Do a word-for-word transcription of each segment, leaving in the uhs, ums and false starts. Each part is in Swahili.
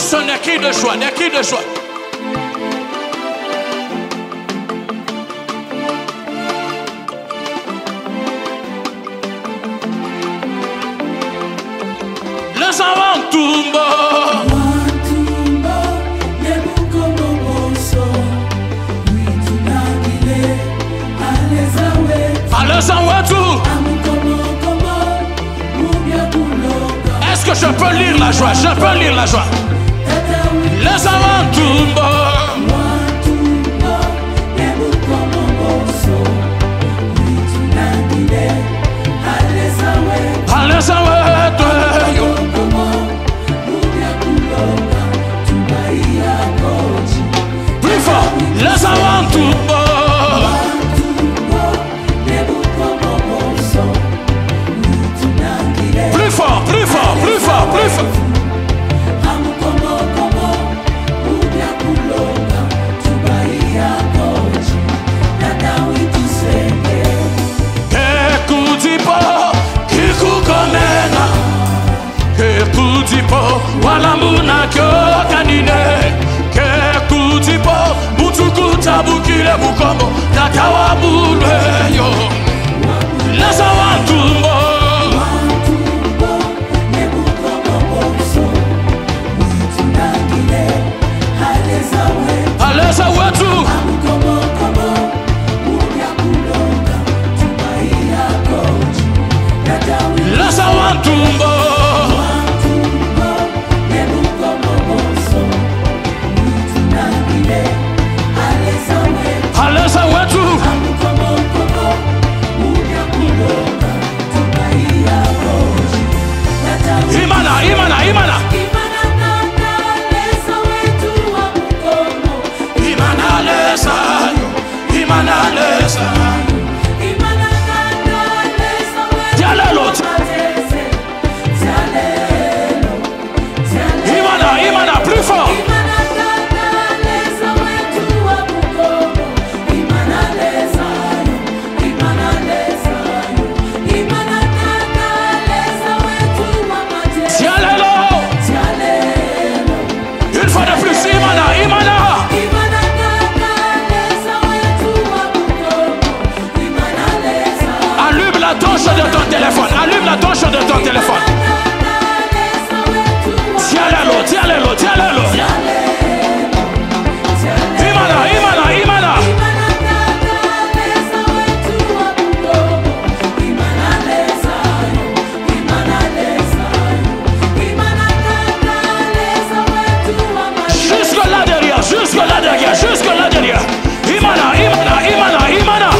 Tous un cri de joie, des cris de joie. Les enfants tombent. Est-ce que je peux lire la joie? Je peux lire la joie. Les amants tombent. Plus fort. Les amants tombent. Plus fort, plus fort, plus fort, plus fort. Wala muna kyo kanine ke kutipo butukuta bukile bukombo tatawa bulwe yo lesa wantumbo alesa wetu lesa wantumbo alesa wetu imana imana imana imana lesa imana lesa dialelo imana imana plus fort. Allume la torche de ton téléphone. Allume la torche de ton téléphone. Tiens-le, tiens-le, tiens-le. Imana, imana, imana. Jusque là derrière, jusque là derrière, jusque là derrière. Imana, imana, imana, imana.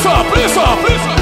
fort, plus fort, plus fort.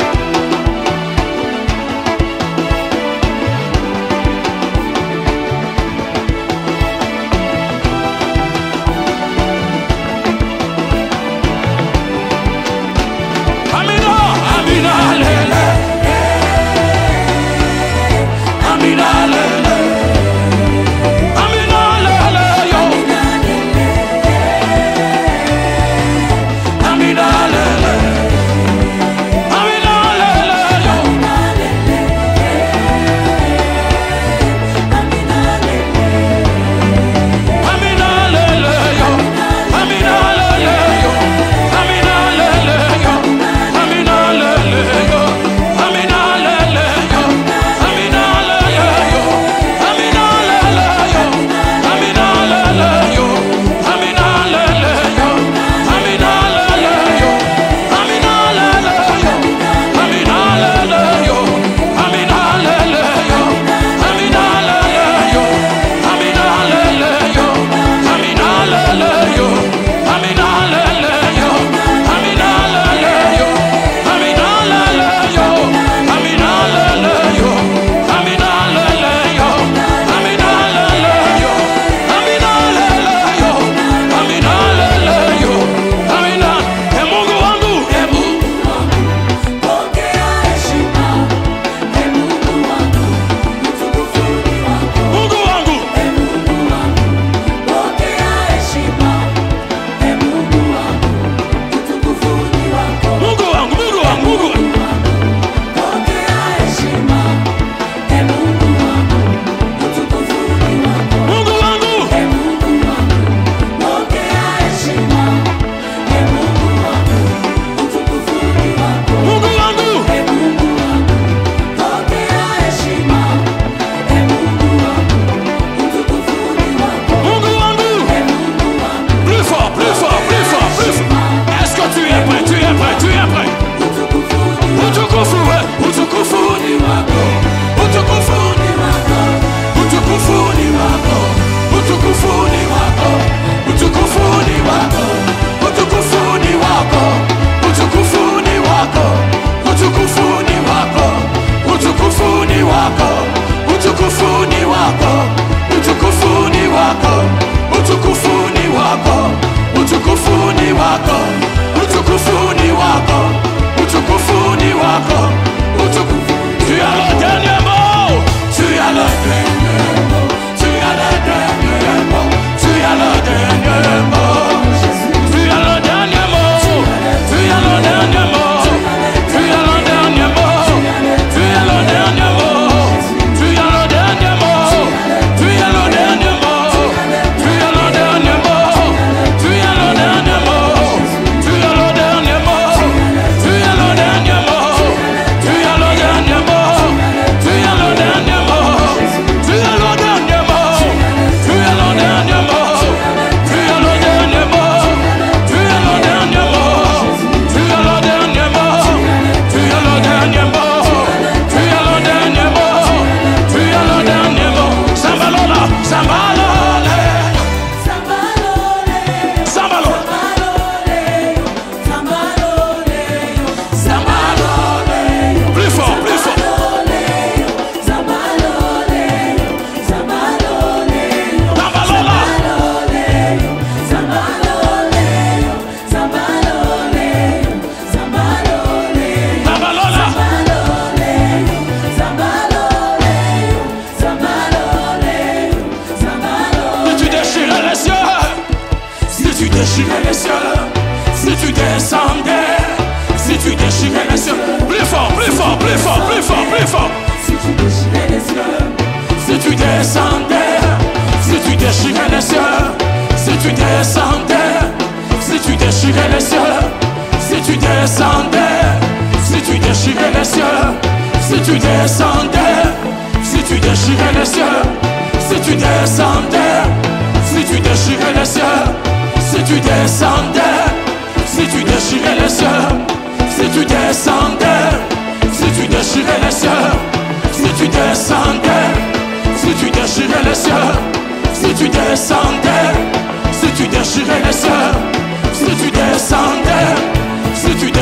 déchirais les cieux, si tu descendais, si tu déchirais les cieux, plus fort, plus fort, plus fort, plus fort, plus fort. Si tu déchirais les cieux, Si tu descendais, si tu déchirais les cieux, si tu descendais, si tu déchirais les cieux, si tu descendais, si tu déchirais les cieux, si tu descendais, si tu déchirais les cieux, si tu descendais, si tu déchirais les cieux, si tu descendais, si tu déchirais les cieux, si tu descendais, si tu déchirais les cieux, si tu descendais, si tu déchirais les cieux, si tu descendais, si tu déchirais les cieux, si tu descendais, si tu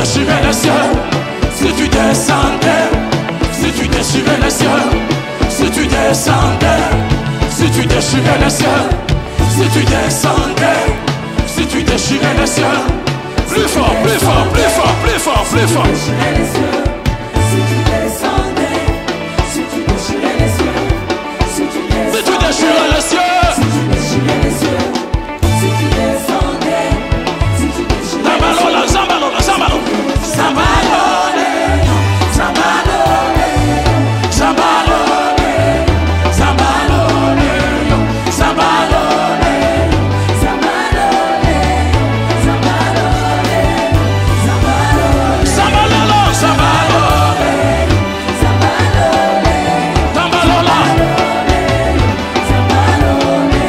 déchirais les cieux, si tu descendais, si tu déchirais les cieux, si tu descendais, si tu déchirais les cieux, si tu descendais, si tu déchirais les cieux, plus fort, plus fort, plus fort, plus fort, plus fort. Si tu descendais, si tu déchirais les cieux, si tu Si tu déchirais les cieux, si tu déchirais les cieux, si tu descendais, si tu déchirais Zambalola, Zambalola, Zambalola, Zambalole, Zambalole, Zambalole, Zambalole, Zambalole, Zambalole, Zambalole, Zambalole, Zambalolo, Zambalole, Zambalole, Zambalola, Zambalole,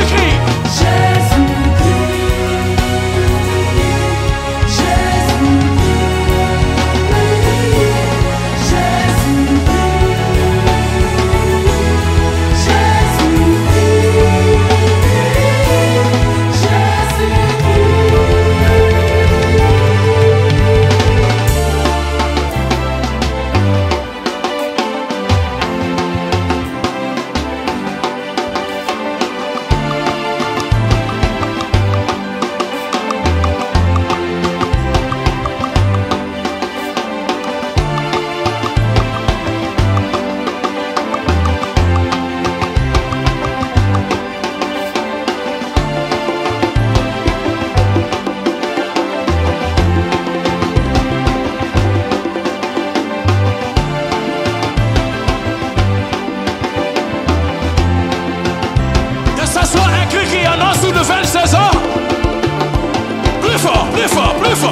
Jésus-Christ. De vingt-seize ans, plus fort, plus fort, plus fort.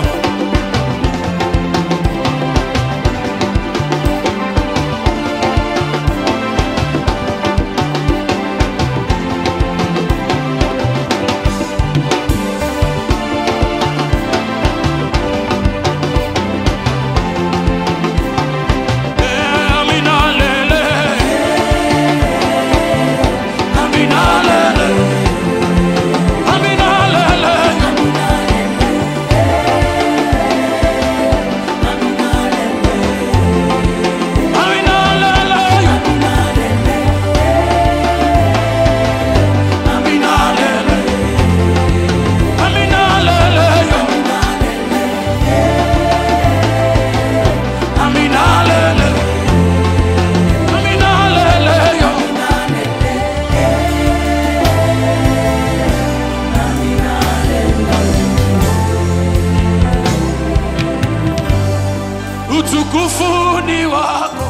Utukufu ni wako,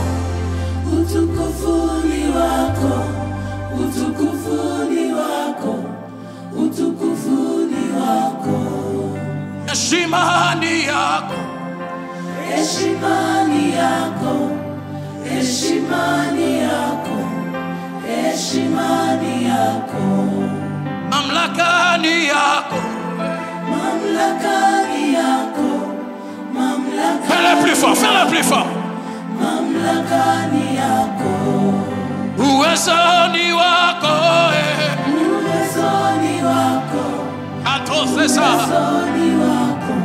utukufu ni wako, utukufu ni wako, utukufu ni wako. heshima ni yako, Heshima ni yako, heshima ni yako, heshima ni yako. mamlaka ni yako. Mamlaka ni yako, mamlaka. Fais-le plus fort, fais-le plus fort. Mamlaka ni yako, Uwezo ni wako, eh. uwezo ni wako, Atofesa. uwezo ni wako,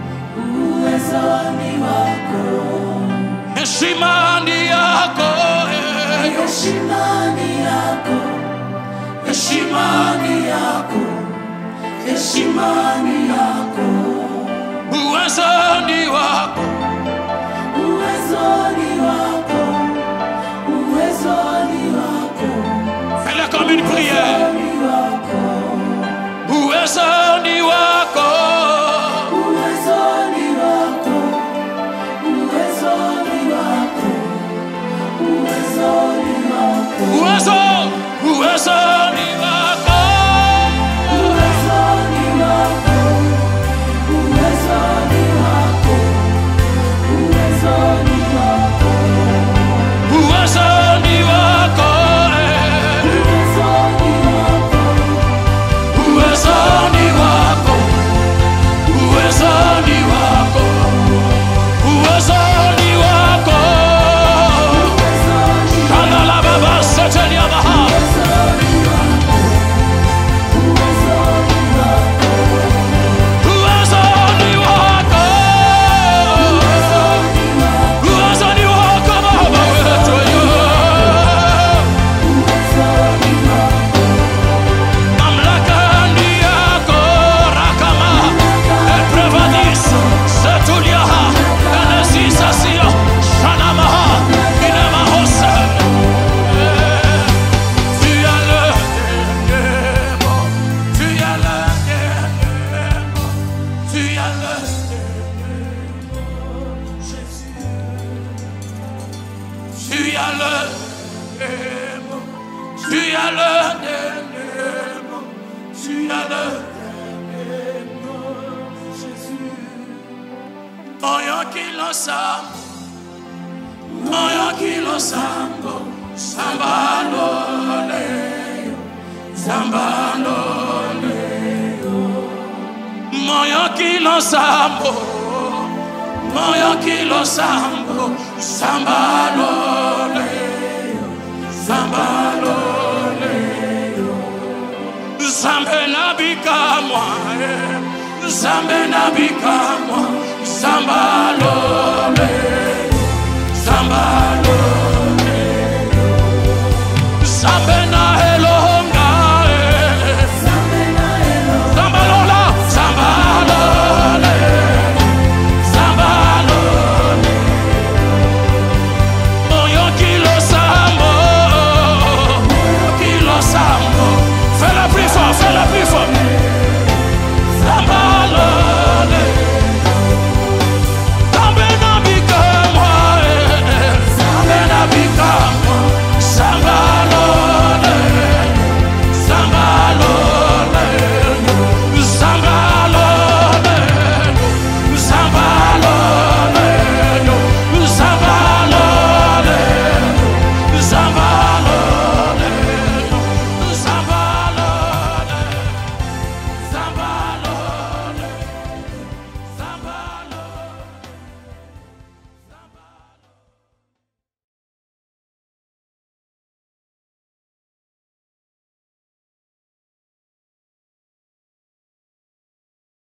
uwezo ni wako. Heshima ni yako, eh. Heshima ni yako, heshima ni yako, heshima ni yako. Uwezo ni wako, Uwezo ni wako, uwezo ni wako, fais-le comme une prière. ni wako. Uwezo ni wako, Uwezo ni wako, uwezo ni wako, uwezo ni wako. uwezo, uwezo ni wako. Uwezo ni wako, uwezo ni wako, uwezo ni wako. Uwezo ni wako, eh. Uwezo ni wako, Uwezo ni wako, uwezo ni wako, uwezo ni wako. uwezo ni Kana la baba seteli ya baha. uwezo ni wako, uwezo ni wako. Uwezo ni wako, uwezo ni wako baba wetu yo. Mamlaka ni yako rakama. Eprevadis setuliaha. Enesisa sio shanamaha. Inemahosa. Tu as le dernier mot. Tu as le dernier mot. Tu as le dernier mot, Jésus. Tu as le dernier mot. Tu as le dernier mot. Tu as le dernier mot, Jésus. Moyo kilo sam, moyo kilo sambo, sambalo leyo, Zambalole moyo kilo sambo moyo kilo sambo Zambalole Zambalole Zambe nabikamwa Zambe nabikamwa Zambalole Zambalole Zambe